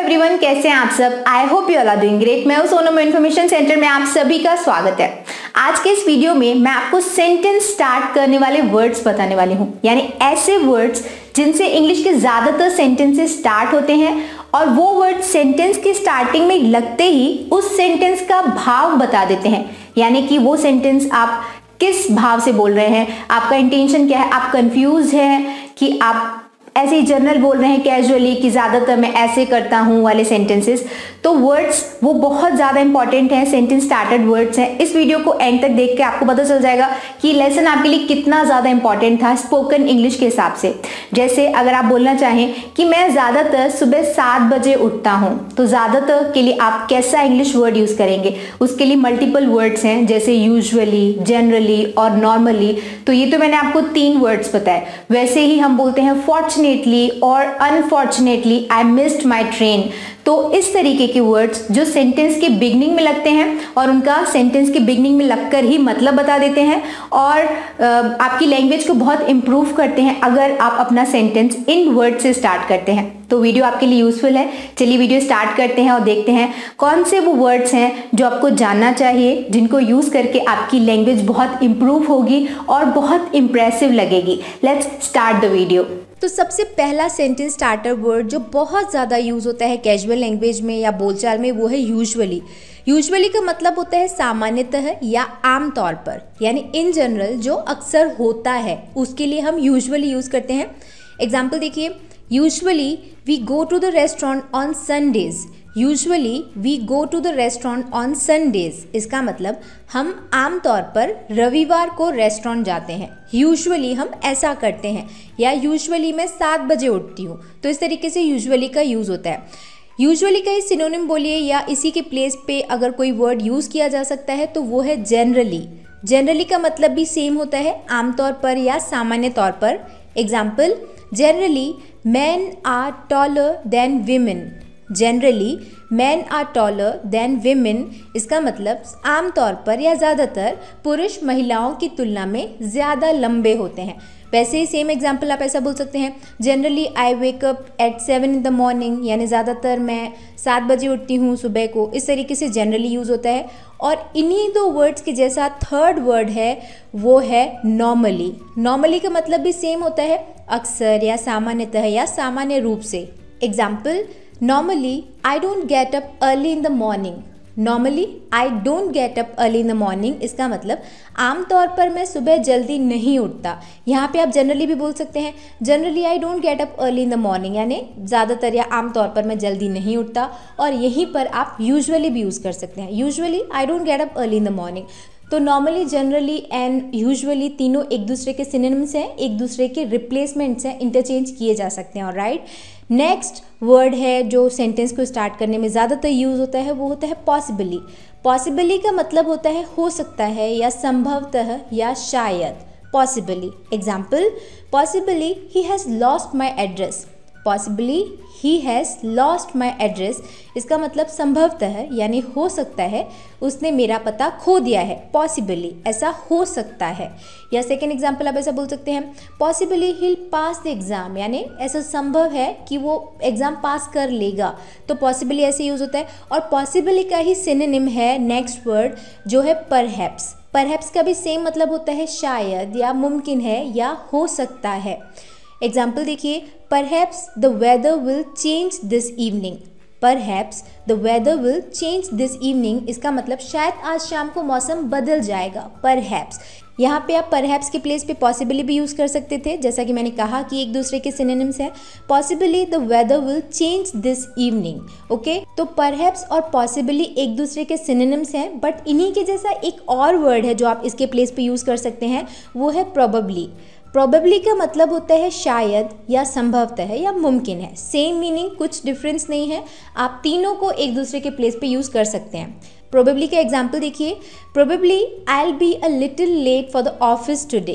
Everyone, कैसे हैं आप सब। I hope you all are doing great. मैं हूं सोनम, इन्फॉर्मेशन सेंटर में आप सभी का स्वागत है। आज के इस वीडियो में मैं आपको सेंटेंस स्टार्ट करने वाले वर्ड्स बताने वाली हूं, यानी ऐसे वर्ड्स जिनसे इंग्लिश के ज्यादातर सेंटेंसेस स्टार्ट होते हैं और वो वर्ड सेंटेंस की स्टार्टिंग में लगते ही उस सेंटेंस का भाव बता देते हैं, यानी कि वो सेंटेंस आप किस भाव से बोल रहे हैं, आपका इंटेंशन क्या है, आप कंफ्यूज हैं कि आप ऐसे ही जनरल बोल रहे हैं कैजुअली कि ज्यादातर मैं ऐसे करता हूं वाले सेंटेंसेस। तो वर्ड्स वो बहुत ज्यादा इंपॉर्टेंट है, सेंटेंस स्टार्टेड वर्ड्स हैं। इस वीडियो को एंड तक देख के आपको पता चल जाएगा कि लेसन आपके लिए कितना ज्यादा इंपॉर्टेंट था स्पोकन इंग्लिश के हिसाब से। जैसे अगर आप बोलना चाहें कि मैं ज्यादातर सुबह 7 बजे उठता हूं, तो ज्यादातर के लिए आप कैसा इंग्लिश वर्ड यूज करेंगे। उसके लिए मल्टीपल वर्ड्स हैं, जैसे यूजुअली, जनरली और नॉर्मली। तो ये तो मैंने आपको 3 वर्ड्स बताए। वैसे ही हम बोलते हैं फॉर्चुनेटली और unfortunately I missed my train. तो इस तरीके के वर्ड्स जो सेंटेंस के बिगनिंग में लगते हैं और उनका सेंटेंस के बिगनिंग में लगकर ही मतलब बता देते हैं और आपकी लैंग्वेज को बहुत इंप्रूव करते हैं अगर आप अपना सेंटेंस इन वर्ड से स्टार्ट करते हैं। तो वीडियो आपके लिए यूजफुल है। चलिए वीडियो स्टार्ट करते हैं और देखते हैं कौन से वो वर्ड्स हैं जो आपको जानना चाहिए, जिनको यूज करके आपकी लैंग्वेज बहुत इंप्रूव होगी और बहुत इंप्रेसिव लगेगी। Let's start the video. तो सबसे पहला सेंटेंस स्टार्टर वर्ड जो बहुत ज़्यादा यूज़ होता है कैजुअल लैंग्वेज में या बोलचाल में, वो है यूजुअली। यूजुअली का मतलब होता है सामान्यतः या आम तौर पर, यानी इन जनरल जो अक्सर होता है उसके लिए हम यूजुअली यूज़ करते हैं। एग्जाम्पल देखिए, usually we go to the restaurant on Sundays. Usually we go to the restaurant on Sundays, इसका मतलब हम आमतौर पर रविवार को रेस्टोरेंट जाते हैं। यूजुअली हम ऐसा करते हैं, या यूजुअली मैं 7 बजे उठती हूँ। तो इस तरीके से यूजुअली का यूज़ होता है। यूजुअली का ही सिनोनिम बोलिए या इसी के प्लेस पे अगर कोई वर्ड यूज़ किया जा सकता है तो वो है जनरली। जनरली का मतलब भी सेम होता है, आमतौर पर या सामान्य तौर पर। Example, generally men are taller than women. Generally men are taller than women, इसका मतलब आमतौर पर या ज़्यादातर पुरुष महिलाओं की तुलना में ज़्यादा लंबे होते हैं। वैसे ही सेम एग्जाम्पल आप ऐसा बोल सकते हैं, generally I wake up at 7 in the morning, यानी ज़्यादातर मैं 7 बजे उठती हूँ सुबह को। इस तरीके से जनरली यूज़ होता है। और इन्हीं 2 वर्ड्स के जैसा थर्ड वर्ड है, वो है नॉर्मली। नॉर्मली का मतलब भी सेम होता है, अक्सर या सामान्यतः या सामान्य रूप से। Example, Normally, I don't get up early in the morning. Normally, I don't get up early in the morning, इसका मतलब आमतौर पर मैं सुबह जल्दी नहीं उठता। यहाँ पे आप जनरली भी बोल सकते हैं, generally I don't get up early in the morning, यानी ज़्यादातर या आमतौर पर मैं जल्दी नहीं उठता। और यहीं पर आप यूजुअली भी यूज़ कर सकते हैं, usually I don't get up early in the morning। तो नॉर्मली, जनरली एंड यूजुअली तीनों एक दूसरे के सिनोनिम्स हैं, एक दूसरे के रिप्लेसमेंट्स हैं, इंटरचेंज किए जा सकते हैं। ऑलराइट, नेक्स्ट वर्ड है जो सेंटेंस को स्टार्ट करने में ज़्यादातर यूज़ होता है, वो होता है पॉसिबली। पॉसिबली का मतलब होता है हो सकता है या संभवतः या शायद। Possibly. Example, possibly he has lost my address. Possibly he has lost my address, इसका मतलब संभवतः यानी हो सकता है उसने मेरा पता खो दिया है। पॉसिबली, ऐसा हो सकता है। या सेकेंड एग्जाम्पल आप ऐसा बोल सकते हैं, possibly he pass the exam, यानी ऐसा संभव है कि वो एग्ज़ाम पास कर लेगा। तो पॉसिबली ऐसे यूज़ होता है। और पॉसिबली का ही सिनोनिम है नेक्स्ट वर्ड जो है परहैप्स। परहैप्स का भी सेम मतलब होता है शायद या मुमकिन है या हो सकता है। एग्जाम्पल देखिए, perhaps the weather will change this evening. Perhaps the weather will change this evening, इसका मतलब शायद आज शाम को मौसम बदल जाएगा। परहैप्स, यहाँ पे आप परहैप्स के प्लेस पे पॉसिबली भी यूज़ कर सकते थे, जैसा कि मैंने कहा कि एक दूसरे के सिनोनिम्स हैं। Possibly the weather will change this evening. Okay, तो परहैप्स और पॉसिबली एक दूसरे के सिनोनिम्स हैं, बट इन्हीं के जैसा एक और वर्ड है जो आप इसके प्लेस पे यूज़ कर सकते हैं, वो है प्रोबेबली। प्रोबेबली का मतलब होता है शायद या संभवतः या मुमकिन है। सेम मीनिंग, कुछ डिफरेंस नहीं है। आप तीनों को एक दूसरे के प्लेस पे यूज़ कर सकते हैं। प्रोबेबली का एग्जाम्पल देखिए, probably I will be a little late for the office today.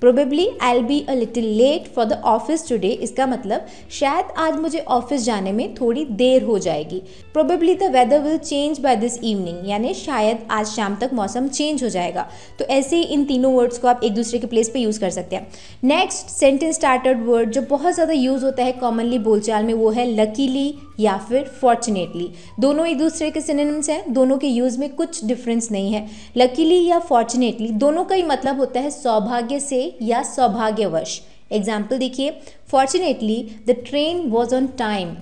Probably I will be a little late for the office today, इसका मतलब शायद आज मुझे ऑफिस जाने में थोड़ी देर हो जाएगी। Probably the weather will change by this evening, यानी शायद आज शाम तक मौसम चेंज हो जाएगा। तो ऐसे ही इन तीनों वर्ड्स को आप एक दूसरे के प्लेस पे यूज़ कर सकते हैं। नेक्स्ट सेंटेंस स्टार्टर्ड वर्ड जो बहुत ज़्यादा यूज़ होता है कॉमनली बोलचाल में, वो है लकीली या फिर फॉर्चुनेटली। दोनों एक दूसरे के सिनोनिम्स हैं, दोनों के यूज़ में कुछ डिफरेंस नहीं है। लकीली या फॉर्चुनेटली दोनों का ही मतलब होता है सौभाग्य से या सौभाग्यवश। एग्जाम्पल देखिए, fortunately the train was on time.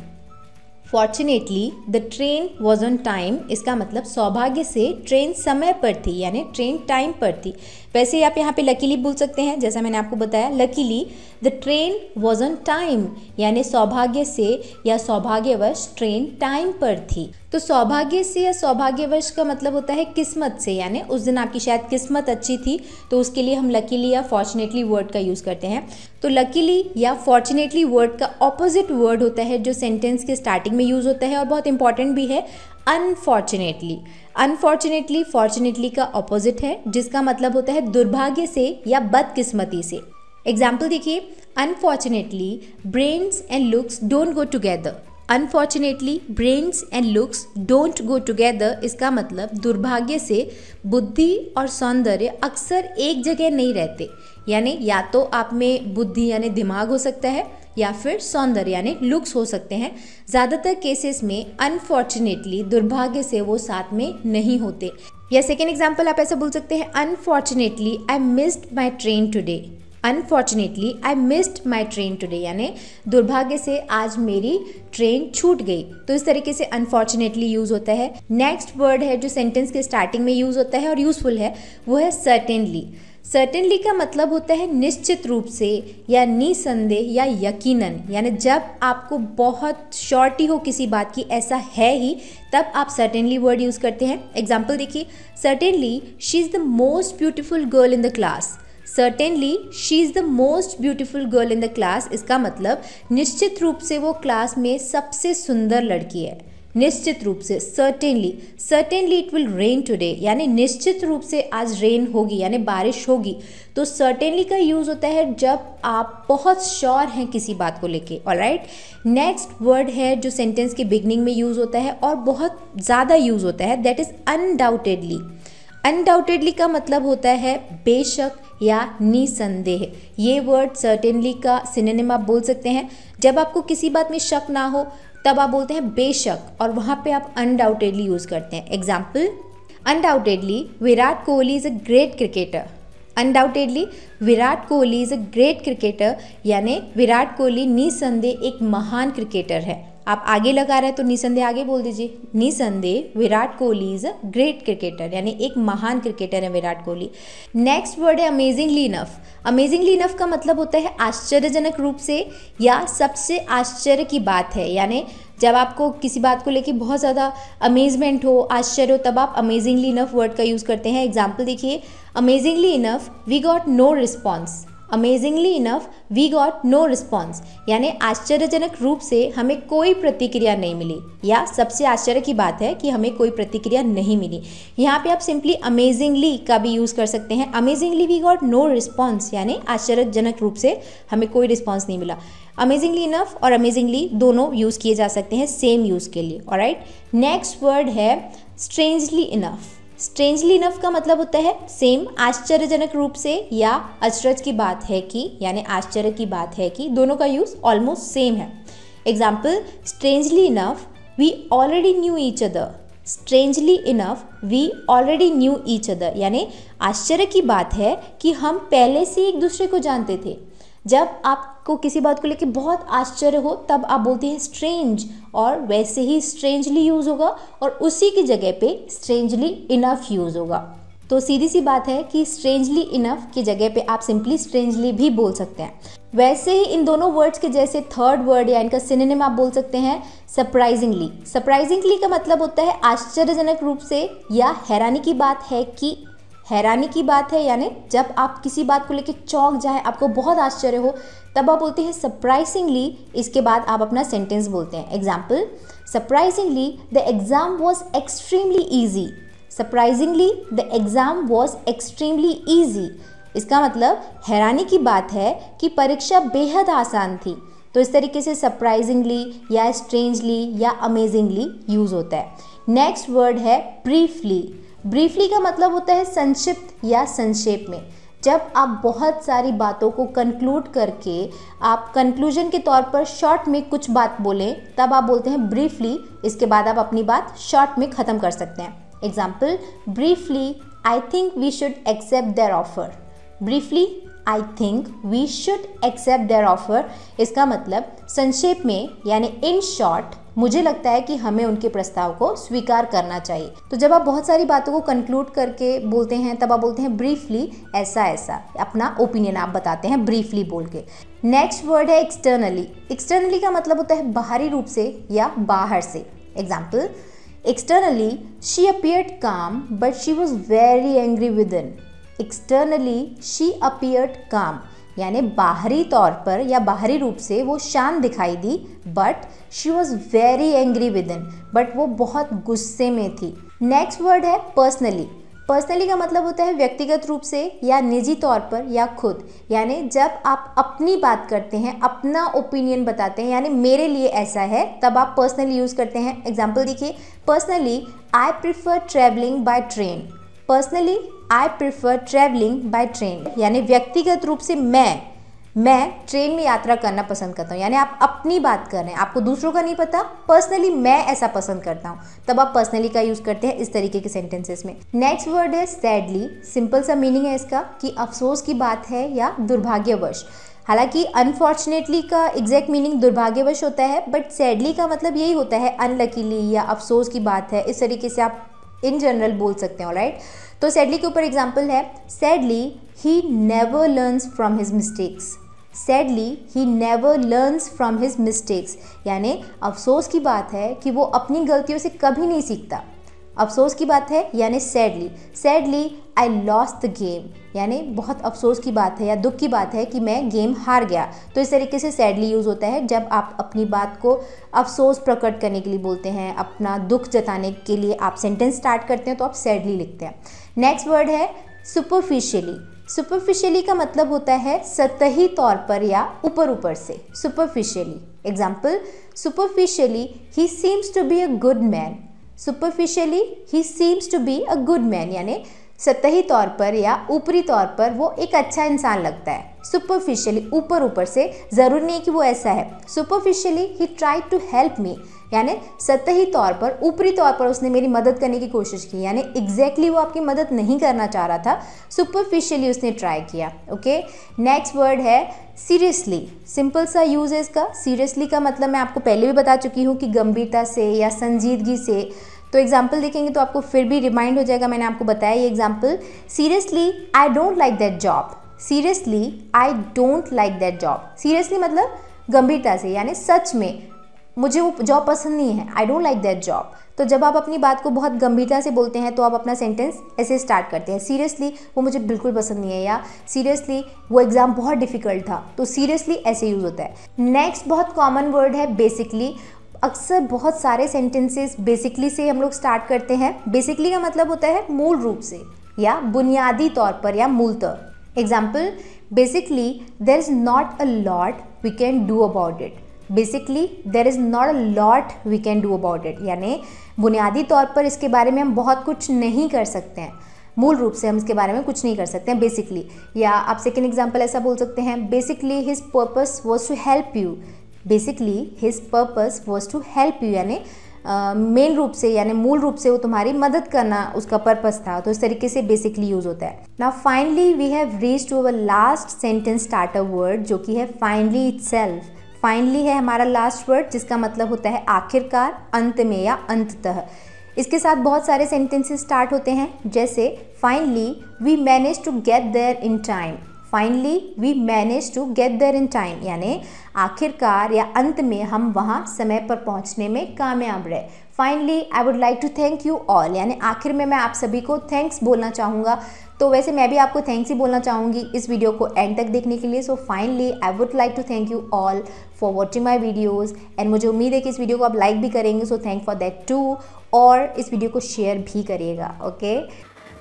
Fortunately the train was on time, इसका मतलब सौभाग्य से ट्रेन समय पर थी, यानी ट्रेन टाइम पर थी। वैसे ही आप यहाँ पे लकीली बोल सकते हैं, जैसा मैंने आपको बताया, luckily the train was on time, यानी सौभाग्य से या सौभाग्यवश ट्रेन टाइम पर थी। तो सौभाग्य से या सौभाग्यवश का मतलब होता है किस्मत से, यानी उस दिन आपकी शायद किस्मत अच्छी थी, तो उसके लिए हम लकीली या फॉर्चुनेटली वर्ड का यूज़ करते हैं। तो लकीली या फॉर्चुनेटली वर्ड का ऑपोजिट वर्ड होता है जो सेंटेंस के स्टार्टिंग में यूज़ होता है और बहुत इंपॉर्टेंट भी है, अनफॉर्चुनेटली। अनफॉर्चुनेटली फॉर्चुनेटली का ऑपोजिट है, जिसका मतलब होता है दुर्भाग्य से या बदकिस्मती से। एग्जाम्पल देखिए, unfortunately brains and looks don't go together. Unfortunately brains and looks don't go together, इसका मतलब दुर्भाग्य से बुद्धि और सौंदर्य अक्सर एक जगह नहीं रहते, यानी या तो आप में बुद्धि यानी दिमाग हो सकता है या फिर सौंदर्य यानी लुक्स हो सकते हैं। ज़्यादातर केसेस में अनफॉर्चुनेटली दुर्भाग्य से वो साथ में नहीं होते। या सेकेंड एग्जाम्पल आप ऐसा बोल सकते हैं, unfortunately I missed my train today. Unfortunately I missed my train today, यानी दुर्भाग्य से आज मेरी ट्रेन छूट गई। तो इस तरीके से अनफॉर्चुनेटली यूज़ होता है। नेक्स्ट वर्ड है जो सेंटेंस के स्टार्टिंग में यूज़ होता है और यूज़फुल है, वो है सर्टेनली। सर्टेनली का मतलब होता है निश्चित रूप से या निसंदेह या यकीनन, यानी जब आपको बहुत श्योरिटी हो किसी बात की, ऐसा है ही, तब आप सर्टेनली वर्ड यूज़ करते हैं। एग्जाम्पल देखिए, certainly she is the most beautiful girl in the class. Certainly she is the most beautiful girl in the class, इसका मतलब निश्चित रूप से वो क्लास में सबसे सुंदर लड़की है। निश्चित रूप से, certainly. Certainly it will rain today, यानी निश्चित रूप से आज रेन होगी यानी बारिश होगी। तो सर्टेनली का यूज़ होता है जब आप बहुत श्योर हैं किसी बात को लेके। ऑलराइट, नेक्स्ट वर्ड है जो सेंटेंस के बिगनिंग में यूज़ होता है और बहुत ज़्यादा यूज़ होता है, दैट इज़ अनडाउटेडली। अनडाउटेडली का मतलब होता है बेशक या निसंदेह। ये वर्ड सर्टेनली का सिनोनिम आप बोल सकते हैं। जब आपको किसी बात में शक ना हो तब आप बोलते हैं बेशक, और वहाँ पे आप अनडाउटेडली यूज़ करते हैं। Example, undoubtedly Virat Kohli is a great cricketer. Undoubtedly Virat Kohli is a great cricketer, यानी विराट कोहली निसंदेह एक महान क्रिकेटर है। आप आगे लगा रहे हैं तो निसंदेह आगे बोल दीजिए, निसंदेह Virat Kohli is a great cricketer, यानी एक महान क्रिकेटर है विराट कोहली। नेक्स्ट वर्ड है अमेजिंगली इनफ। अमेजिंगली इनफ का मतलब होता है आश्चर्यजनक रूप से या सबसे आश्चर्य की बात है, यानी जब आपको किसी बात को लेके बहुत ज़्यादा अमेजमेंट हो, आश्चर्य हो, तब आप अमेजिंगली इनफ वर्ड का यूज़ करते हैं। एग्जाम्पल देखिए, amazingly enough we got no response. Amazingly enough we got no response, यानी आश्चर्यजनक रूप से हमें कोई प्रतिक्रिया नहीं मिली, या सबसे आश्चर्य की बात है कि हमें कोई प्रतिक्रिया नहीं मिली। यहाँ पे आप सिंपली अमेजिंगली का भी यूज़ कर सकते हैं। Amazingly we got no response, यानी आश्चर्यजनक रूप से हमें कोई रिस्पॉन्स नहीं मिला। अमेजिंगली इनफ और अमेजिंगली दोनों यूज़ किए जा सकते हैं सेम यूज़ के लिए। ऑलराइट, नेक्स्ट वर्ड है स्ट्रेंजली इनफ। स्ट्रेंजली इनफ का मतलब होता है सेम, आश्चर्यजनक रूप से या अचरज की बात है कि, यानी आश्चर्य की बात है कि, दोनों का यूज़ ऑलमोस्ट सेम है। Example, strangely enough we already knew each other. Strangely enough we already knew each other, यानी आश्चर्य की बात है कि हम पहले से एक दूसरे को जानते थे। जब आपको किसी बात को लेकर बहुत आश्चर्य हो तब आप बोलते हैं स्ट्रेंज, और वैसे ही स्ट्रेंजली यूज़ होगा और उसी की जगह पे स्ट्रेंजली इनफ यूज़ होगा। तो सीधी सी बात है कि स्ट्रेंजली इनफ की जगह पे आप सिंपली स्ट्रेंजली भी बोल सकते हैं। वैसे ही इन दोनों वर्ड्स के जैसे थर्ड वर्ड या इनका सिनोनिम आप बोल सकते हैं सरप्राइजिंगली। सरप्राइजिंगली का मतलब होता है आश्चर्यजनक रूप से या हैरानी की बात है कि, हैरानी की बात है, यानी जब आप किसी बात को लेकर चौंक जाए, आपको बहुत आश्चर्य हो, तब आप बोलते हैं सरप्राइजिंगली। इसके बाद आप अपना सेंटेंस बोलते हैं। Example, surprisingly the exam was extremely easy. Surprisingly the exam was extremely easy. इसका मतलब हैरानी की बात है कि परीक्षा बेहद आसान थी। तो इस तरीके से सरप्राइजिंगली या स्ट्रेंजली या अमेजिंगली यूज़ होता है। नेक्स्ट वर्ड है ब्रीफली। ब्रीफली का मतलब होता है संक्षिप्त या संक्षेप में। जब आप बहुत सारी बातों को कंक्लूड करके आप कंक्लूजन के तौर पर शॉर्ट में कुछ बात बोलें, तब आप बोलते हैं ब्रीफली। इसके बाद आप अपनी बात शॉर्ट में ख़त्म कर सकते हैं। Example, briefly I think we should accept their offer. Briefly I think we should accept their offer. इसका मतलब संक्षेप में यानी इन शॉर्ट मुझे लगता है कि हमें उनके प्रस्ताव को स्वीकार करना चाहिए। तो जब आप बहुत सारी बातों को कंक्लूड करके बोलते हैं तब आप बोलते हैं ब्रीफली ऐसा ऐसा, अपना ओपिनियन आप बताते हैं ब्रीफली बोल के। नेक्स्ट वर्ड है एक्सटर्नली। एक्सटर्नली का मतलब होता है बाहरी रूप से या बाहर से। Example, externally she appeared calm but she was very angry within. Externally she appeared calm यानी बाहरी तौर पर या बाहरी रूप से वो शांत दिखाई दी, but she was very angry within, but वो बहुत गुस्से में थी। नेक्स्ट वर्ड है पर्सनली। पर्सनली का मतलब होता है व्यक्तिगत रूप से या निजी तौर पर या खुद, यानी जब आप अपनी बात करते हैं, अपना ओपिनियन बताते हैं, यानी मेरे लिए ऐसा है, तब आप पर्सनली यूज़ करते हैं। एग्जाम्पल देखिए, personally I prefer travelling by train. Personally I prefer travelling by train यानी व्यक्तिगत रूप से मैं ट्रेन में यात्रा करना पसंद करता हूँ। यानी आप अपनी बात कर रहे हैं, आपको दूसरों का नहीं पता, पर्सनली मैं ऐसा पसंद करता हूँ, तब आप पर्सनली का यूज़ करते हैं इस तरीके के सेंटेंसेस में। नेक्स्ट वर्ड है सैडली। सिंपल सा मीनिंग है इसका कि अफसोस की बात है या दुर्भाग्यवश। हालांकि अनफॉर्चुनेटली का एग्जैक्ट मीनिंग दुर्भाग्यवश होता है, बट सैडली का मतलब यही होता है अनलकीली या अफसोस की बात है। इस तरीके से आप इन जनरल बोल सकते हैं। ऑलराइट, तो सैडली के ऊपर एग्जाम्पल है, sadly he never learns from his mistakes. Sadly he never learns from his mistakes यानी अफसोस की बात है कि वो अपनी गलतियों से कभी नहीं सीखता। अफसोस की बात है यानी sadly I lost the game यानी बहुत अफसोस की बात है या दुख की बात है कि मैं गेम हार गया। तो इस तरीके से सैडली यूज़ होता है जब आप अपनी बात को अफसोस प्रकट करने के लिए बोलते हैं, अपना दुख जताने के लिए आप सेंटेंस स्टार्ट करते हैं तो आप सैडली लिखते हैं। नेक्स्ट वर्ड है सुपरफिशियली। सुपरफिशियली का मतलब होता है सतही तौर पर या ऊपर से। Superficially example, superficially he seems to be a good man. Superficially he seems to be a good man यानी सतही तौर पर या ऊपरी तौर पर वो एक अच्छा इंसान लगता है। सुपरफिशियली ऊपर से, ज़रूरी नहीं कि वो ऐसा है। Superficially he try to help me यानी सतही तौर पर, ऊपरी तौर पर उसने मेरी मदद करने की कोशिश की, यानी एग्जैक्टली वो आपकी मदद नहीं करना चाह रहा था, सुपरफिशियली उसने ट्राई किया। ओके, नेक्स्ट वर्ड है सीरियसली। सिंपल सा यूज़ है इसका। सीरियसली का मतलब मैं आपको पहले भी बता चुकी हूँ कि गंभीरता से या संजीदगी से। तो एग्जाम्पल देखेंगे तो आपको फिर भी रिमाइंड हो जाएगा, मैंने आपको बताया ये example, seriously I don't like that job. Seriously I don't like that job. Seriously मतलब गंभीरता से, यानी सच में मुझे वो जॉब पसंद नहीं है, I don't like that job. तो जब आप अपनी बात को बहुत गंभीरता से बोलते हैं तो आप अपना सेंटेंस ऐसे स्टार्ट करते हैं, सीरियसली वो मुझे बिल्कुल पसंद नहीं है, या सीरियसली वो एग्ज़ाम बहुत डिफिकल्ट था। तो सीरियसली ऐसे यूज़ होता है। नेक्स्ट बहुत कॉमन वर्ड है बेसिकली। अक्सर बहुत सारे सेंटेंसेस बेसिकली से हम लोग स्टार्ट करते हैं। बेसिकली का मतलब होता है मूल रूप से या बुनियादी तौर पर या मूलतः। Example, basically there is not a lot we can do about it. Basically there is not a lot we can do about it यानी बुनियादी तौर पर इसके बारे में हम बहुत कुछ नहीं कर सकते हैं, मूल रूप से हम इसके बारे में कुछ नहीं कर सकते हैं बेसिकली। या आप सेकेंड एग्जाम्पल ऐसा बोल सकते हैं, basically his purpose was to help you. Basically his purpose was to help you यानी मेन रूप से यानी मूल रूप से वो तुम्हारी मदद करना उसका पर्पस था। तो इस तरीके से बेसिकली यूज होता है। Now finally we have reached to our last sentence starter word जो कि है फाइनली इटसेल्फ। फाइनली है हमारा लास्ट वर्ड जिसका मतलब होता है आखिरकार, अंत में या अंततः। इसके साथ बहुत सारे सेंटेंसेस स्टार्ट होते हैं, जैसे finally we manage to get there in time. Finally we manage to get there in time यानी आखिरकार या अंत में हम वहाँ समय पर पहुँचने में कामयाब रहे। Finally I would like to thank you all यानी आखिर में मैं आप सभी को थैंक्स बोलना चाहूँगा। तो वैसे मैं भी आपको थैंक्स ही बोलना चाहूँगी इस वीडियो को एंड तक देखने के लिए। So finally I would like to thank you all for watching my videos and मुझे उम्मीद है कि इस वीडियो को आप लाइक भी करेंगे, so thank for that too, और इस वीडियो को शेयर भी करिएगा। ओके,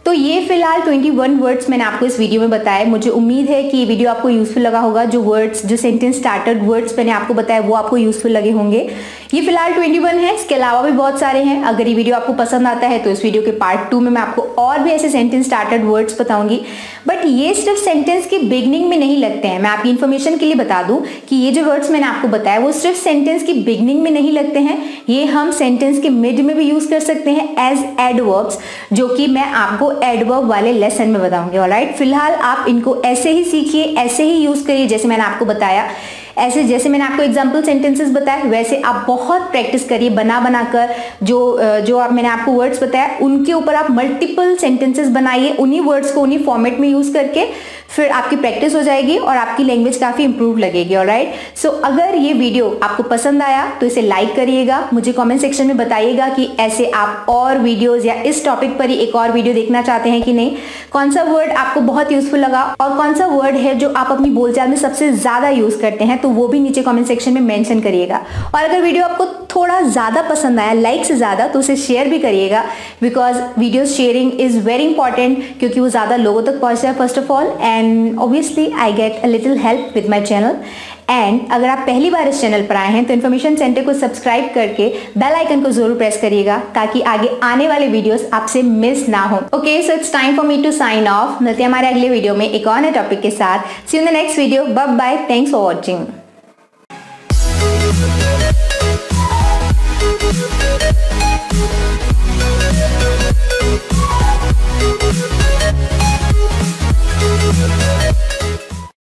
तो ये फिलहाल 21 वर्ड्स मैंने आपको इस वीडियो में बताया। मुझे उम्मीद है कि ये वीडियो आपको यूजफुल लगा होगा। जो वर्ड्स, जो सेंटेंस स्टार्टर वर्ड्स मैंने आपको बताया वो आपको यूजफुल लगे होंगे। ये फिलहाल 21 है, इसके अलावा भी बहुत सारे हैं। अगर ये वीडियो आपको पसंद आता है तो इस वीडियो के पार्ट 2 में मैं आपको और भी ऐसे सेंटेंस स्टार्टर वर्ड्स बताऊंगी। बट ये सिर्फ सेंटेंस के बिगनिंग में नहीं लगते हैं। मैं आपकी इन्फॉर्मेशन के लिए बता दूं कि ये जो वर्ड्स मैंने आपको बताया वो सिर्फ सेंटेंस की बिगनिंग में नहीं लगते हैं, ये हम सेंटेंस के मिड में भी यूज कर सकते हैं एज एडवर्ब्स, जो कि मैं आपको एडवर्ब वाले लेसन में बताऊंगी। ऑलराइट, फिलहाल आप इनको ऐसे ही सीखिए, ऐसे ही यूज करिए जैसे मैंने आपको बताया। ऐसे जैसे मैंने आपको एग्जाम्पल सेंटेंसेस बताए वैसे आप बहुत प्रैक्टिस करिए, बना बनाकर जो मैंने आपको वर्ड्स बताया उनके ऊपर आप मल्टीपल सेंटेंसेस बनाइए, उन्हीं वर्ड्स को उन्हीं फॉर्मेट में यूज करके फिर आपकी प्रैक्टिस हो जाएगी और आपकी लैंग्वेज काफी इंप्रूव लगेगी। ऑलराइट, सो अगर ये वीडियो आपको पसंद आया तो इसे लाइक करिएगा, मुझे कमेंट सेक्शन में बताइएगा कि ऐसे आप और वीडियोस या इस टॉपिक पर ही एक और वीडियो देखना चाहते हैं कि नहीं, कौन सा वर्ड आपको बहुत यूजफुल लगा और कौन सा वर्ड है जो आप अपनी बोलचाल में सबसे ज्यादा यूज करते हैं, तो वो भी नीचे कमेंट सेक्शन में मेंशन करिएगा। और अगर वीडियो आपको थोड़ा ज्यादा पसंद आया, लाइक से ज्यादा, तो उसे शेयर भी करिएगा, because video sharing is very important, क्योंकि वो ज्यादा लोगों तक पहुंचता है first of all, and obviously I get a little help with my channel। And अगर आप पहली बार इस चैनल पर आए हैं तो इन्फॉर्मेशन सेंटर को सब्सक्राइब करके बेल आइकन को जरूर प्रेस करिएगा ताकि आगे आने वाले वीडियोस आपसे मिस ना हो। Okay, so it's time for me to sign off. मिलते हैं हमारे अगले वीडियो में एक और नए टॉपिक के साथ। See you in the next video. Bye bye, thanks for watching.